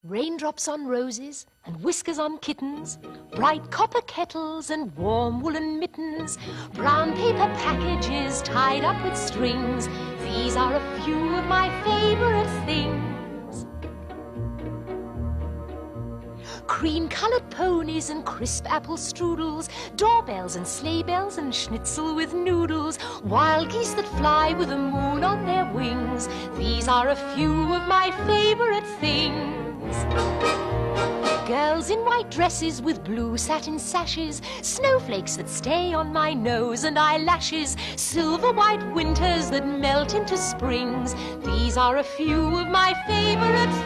Raindrops on roses and whiskers on kittens, bright copper kettles and warm woolen mittens, brown paper packages tied up with strings. These are a few of my favorite things. Cream-colored ponies and crisp apple strudels, doorbells and sleigh bells and schnitzel with noodles, wild geese that fly with the moon on their wings. These are a few of my favorite things. Girls in white dresses with blue satin sashes, snowflakes that stay on my nose and eyelashes, silver white winters that melt into springs. These are a few of my favorite